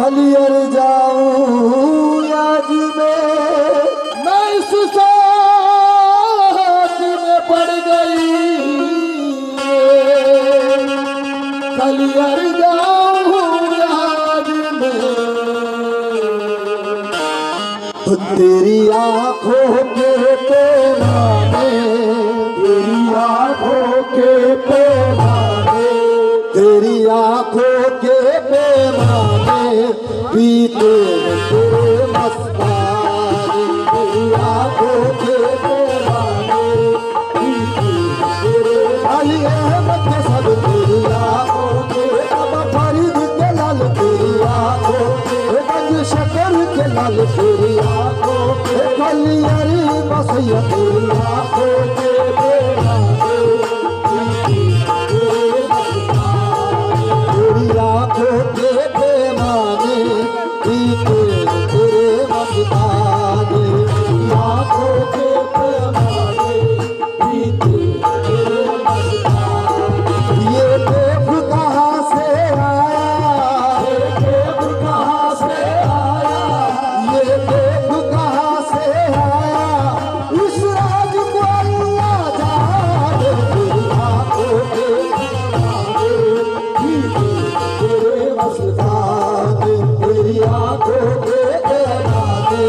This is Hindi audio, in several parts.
खलियर जाऊं आज मैं इस साथ में पड़ गई। खलियर जाऊं आज मैं तेरी आंखों के पैमाने, तेरी आंखों के पैमाने, तेरी आंखों के पैमाने पीते तेरे मस्ताने। तेरी आंखों के पैमाने पीते तेरे अली अहमद के सब तेरी आंखों के अब फरीद के लाल तेरी आंखों के गंज शकर के लाल तेरी आंखों के खलियर बसैया तेरी आंखों के पैमाने आंखों के पैमाने पीते तेरे मस्ताने। आंखों के पैमाने पीते तेरे मस्ताने। ये देव कहाँ से आया, ये देव कहाँ से आया, ये देव कहाँ से आया, इस राज को अल्लाह जाने। तेरी आंखों के पैमाने पीते तेरे मस्ताने, तेरी आंखों के पैमाने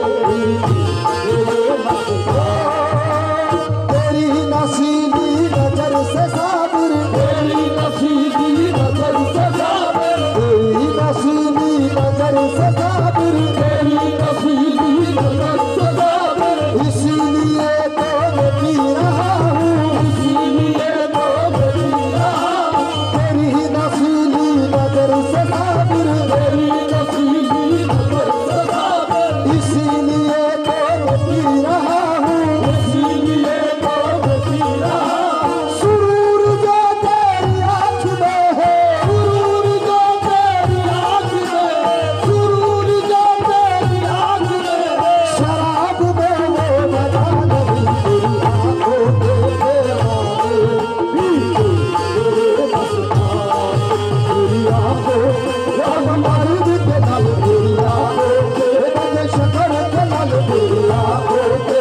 तेरे मस्ताने। तेरी नसीली नजर से साबिर, तेरी नसीली नजर से साबिर, तेरी नसीली नजर से साबिर, तेरी नसीली नजर से साबिर। इसीलिए तो मैं पी रहा हूँ, इसीलिए तो मैं पी रहा हूँ। तेरी नसीली नजर से साबिर, तेरी नसीली नजर से साबिर। इसीलिए तो मैं पी रहा हूँ, इसीलिए तो मैं पी रहा हूँ। सुरूर जो तेरी आँख में है, सुरूर जो तेरी आँख में है, सुरूर जो तेरी आँख में है, शराब में वो मजा नहीं। तेरी आँखों के पैमाने पीते तेरे मस्ताने। तेरी आंखों फरीद के लाल तेरी आंखों के गंज शकर के लाल तेरी आंखों के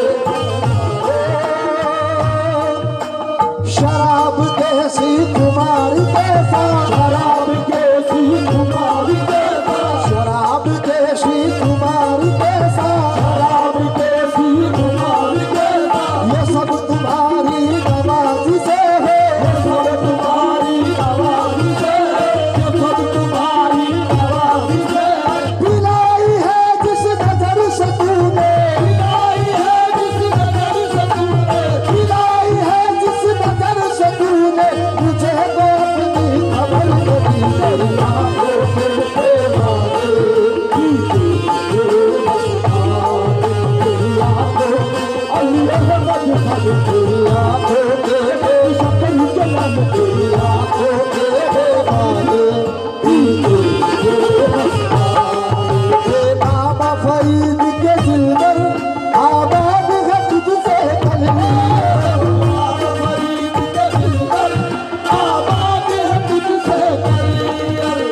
शराब कैसी तुम्हारी कैसा, शराब कैसी तुम्हारी कैसा, शराब कैसी तुम्हारी कैसा, शराब कैसी तुम्हारी कैसा। ये सब तुम्हारी नवाजी से है, ये सब तुम्हारी नवाजी से है, ये सब तुम्हारी नवाजी से है। पिलाई है जिस नजर से तूने, पिलाई है जिस नजर से तूने, पिलाई है जिस नजर से तूने, मुझे तो अपनी खबर नहीं। तेरी आंखों के पैमाने पीते तेरे मस्ताने। तेरी आंखों अल्लाह मजहब, तेरी आंखों के शक्ल के लाल, तेरी आंखों के पैमाने पीते तेरे मस्ताने। बाबा फरीद के दिल पर आबाद है तुझसे कलियर, बाबा फरीद के दिल पर आबाद है तुझसे कलियर।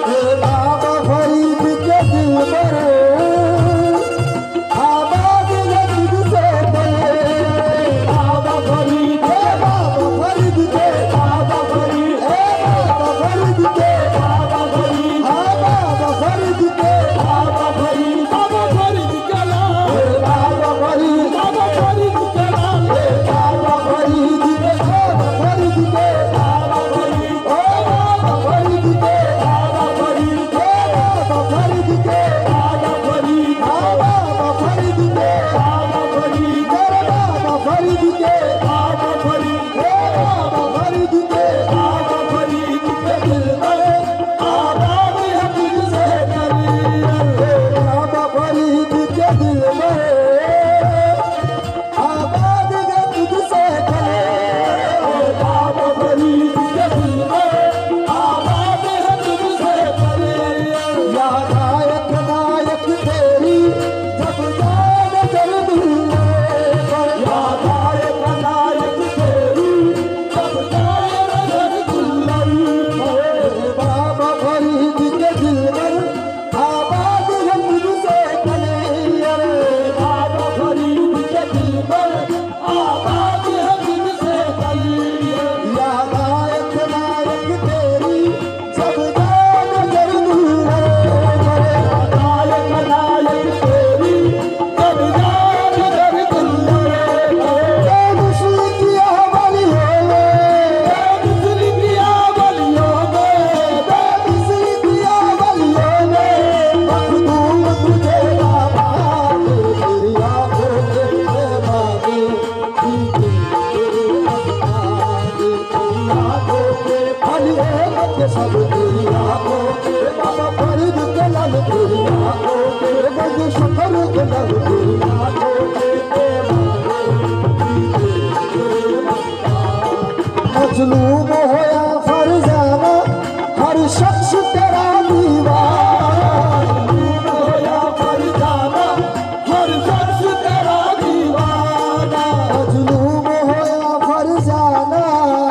शख्स तेरा दीवाना या फरजाना, हर शख्स तेरा दीवाना। मजलूम हो या फरजाना,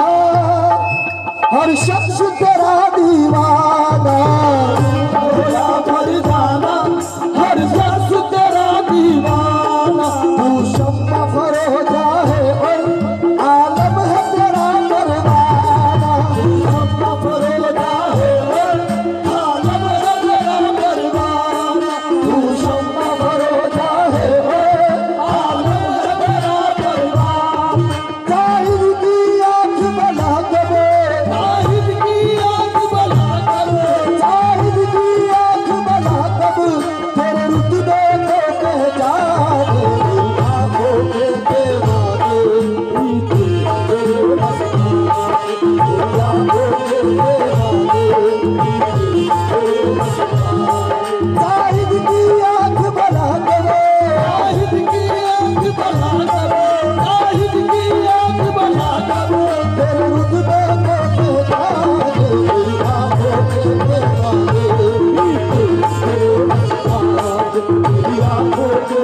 हर शख्स तेरा दीवाना। या फरजाना, हर शख्स तेरा दीवाना। तू शम्मा फरोजा है और आलम है तेरा परवाना। तू शम्मा फरोजा है और आलम है तेरा परवाना। तू शम्मा फरोजा है और आलम है तेरा परवाना। जाहिद की आँख बना करो, जाहिद की आँख बना करो, जाहिद की आँख बना करो, तेरे रुतबे को पहचाने। आँखों के दीवाने, तेरे मस्ताने, आँखों के दीवाने, तेरे मस्ताने। जाहिद की आँख बना करो, जाहिद की आँख बना करो, जाहिद की आँख बना करो, तेरे रुतबे को पहचाने। आँखों के दीवाने, तेरे मस्ताने, आँखों के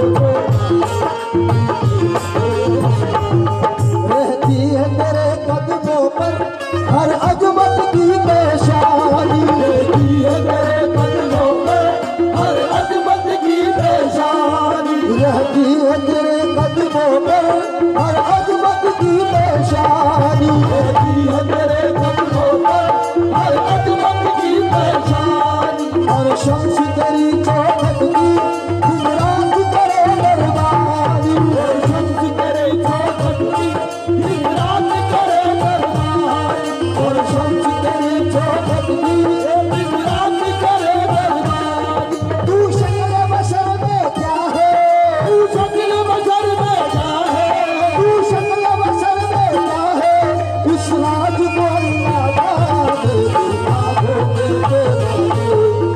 रहती है तेरे कदमों पर हर अजमत की पेशानी। रहती है तेरे कदमों पर हर अजमत की पेशानी। रहती है तेरे कदमों पर हर अजमत की पेशानी। रहती है तेरे कदमों पर हर अजमत की पेशानी। हर शख्स तेरी चौखट की दिन रात करे बर्बादी। हर शख्स तेरे चौखट की दिन रात करे बर्बादी। हर शख्स तेरी चौखट की दिन रात करे बर्बादी। तू शक्ल बशर में क्या है, तू शक्ल बशर में क्या है, तू शक्ल बशर में क्या है, इस राज को अल्लाह जाने। आँखों के दीवाने,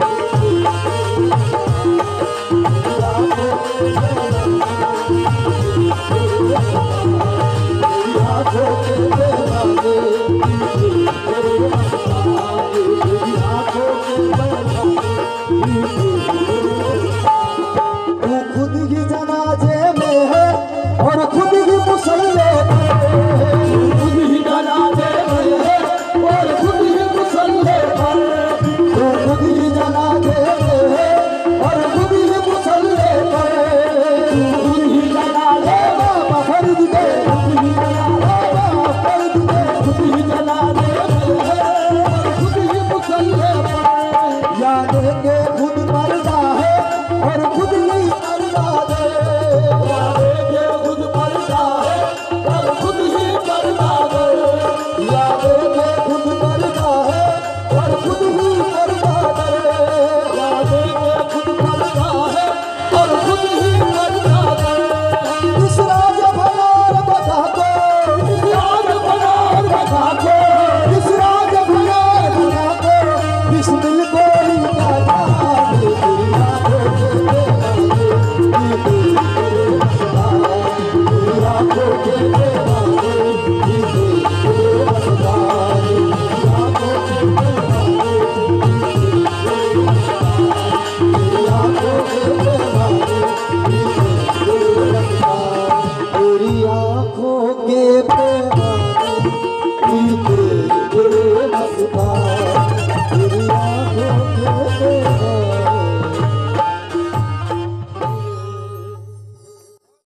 आँखों के दीवाने, आँखों के दीवाने, तेरे मस्ताने, आँखों के दीवाने। तू खुद ही जनाजे में है और खुद ही मुसल्ले पर है। तू खुद ही जनाजे में है और खुद ही मुसल्ले पर है। तू खुद ही जनाजे में है और खुद ही मुसल्ले पर है। तू खुद ही जनाजे बाबा फर्ज दे, खुद ही जनाजे बाबा फर्ज दे, खुद ही जनाजे में है और खुद ही मुसल्ले पर है। याद के खुद पर्दा है और खुद ही पर्दा दे। याद के खुद पर्दा है और खुद ही पर्दा दे। याद के खुद पर्दा है और खुद ही पर्दा दे। याद के खुद पर्दा है और खुद ही पर्दा दे। इस राज भनार बता को, इस राज भनार बता को, इस राज भनार बता को, बिस्मिल कोई क्या